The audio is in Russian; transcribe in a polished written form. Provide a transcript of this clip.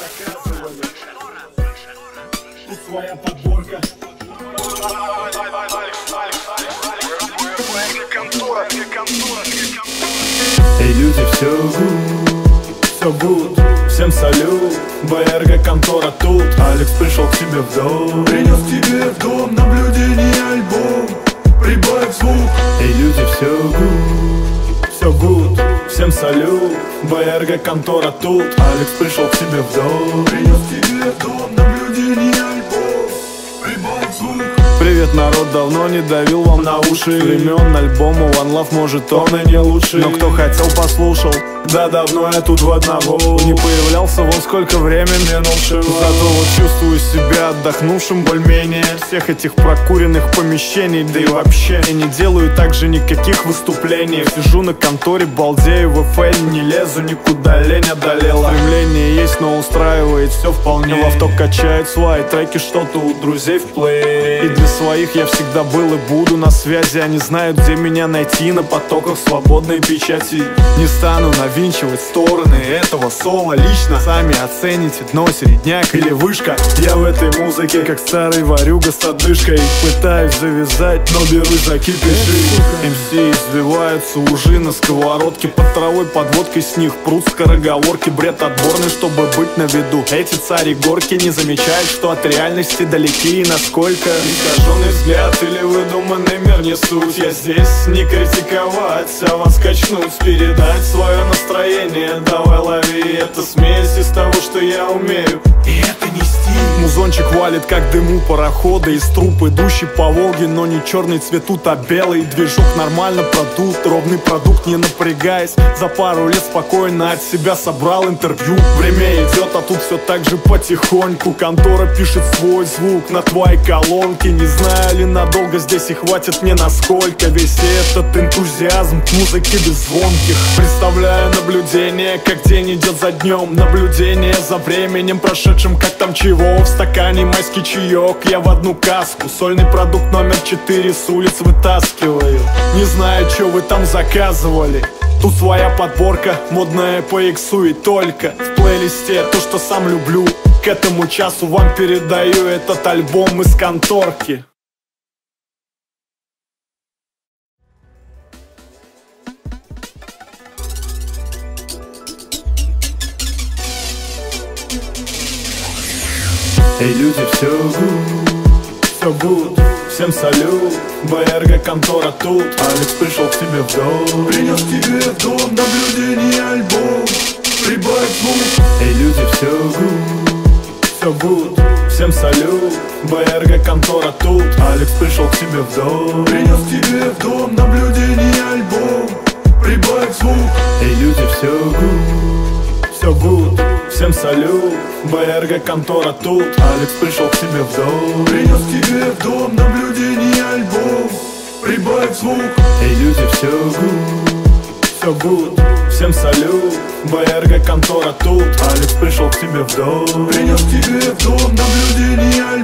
заказывали. Тут своя подборка. Эй, люди, все good, всем салют. БРГ контора тут. Алекс пришел к тебе в дом, принес тебе в дом наблюдение альбом. Прибавь звук. Эй, люди, все good, всем салют. БРГ контора тут. Алекс пришел к тебе в дом, принес тебе в дом наблюдение альбом. Прибавь звук. Привет, народ, давно не давил вам на уши. Времен альбома One Love, может он и не лучший, но кто хотел, послушал. Да давно я тут в одного не появлялся, вон сколько времени минувшего. Зато вот чувствую себя отдохнувшим более-менее всех этих прокуренных помещений. Да и вообще я не делаю также никаких выступлений. Сижу на конторе, балдею, в FL не лезу никуда, лень одолела. Стремление есть, но устраивает все вполне. В авто качает свои треки, что-то у друзей в плей. И для своих я всегда был и буду на связи. Они знают, где меня найти на потоках свободной печати. Не стану навинчивать стороны этого соло лично. Сами оцените, дно, середняк или вышка. Я в этой музыке как старый ворюга с одышкой. Пытаюсь завязать, но берусь за кипиши. МС извиваются ужи на сковородке. Под травой, под водкой с них прут скороговорки. Бред отборный, чтобы быть на виду. Эти цари горки не замечают, что от реальности далеки и насколько. Искаженный взгляд или выдуманный мир не суть. Я здесь не критиковать, а вас качнуть, передать свое настроение. Давай лови, это смесь из того, что я умею. И это не стиль. Музончик валит, как дыму парохода из труб, идущий по Волге, но не черный цвет тут, а белый. Движок нормально продут, ровный продукт, не напрягаясь. За пару лет спокойно от себя собрал интервью. Время идет, а тут все так же потихоньку. Контора пишет свой звук на твоей колонке. Не знаю ли надолго здесь и хватит мне насколько. Весь этот энтузиазм к музыке без звонких. Представляю наблюдение, как день идет за днем. Наблюдение за временем прошедшим, как там чего. В стакане майский чаек, я в одну каску. Сольный продукт номер 4 с улиц вытаскиваю. Не знаю, что вы там заказывали. Тут своя подборка, модная по иксу и только. В плейлисте то, что сам люблю. К этому часу вам передаю этот альбом из конторки. Эй, люди, все good, всем салют. БРГ контора тут. Алекс пришел к тебе в дом, принес тебе в дом наблюдение альбом. Прибавь звук. Эй, люди, все good, всем салют. БРГ контора тут. Алекс пришел к тебе в дом, принес тебе в дом наблюдение альбом. Прибавь звук. Эй, люди, все good, всем салют. БРГ контора тут. Алекс пришел к тебе в дом, принес тебе в дом наблюдение альбом. Прибавь звук. Эй, люди, все good, всем салют. БРГ контора тут. Алекс пришел к тебе в дом, принес тебе в дом наблюдение альбом.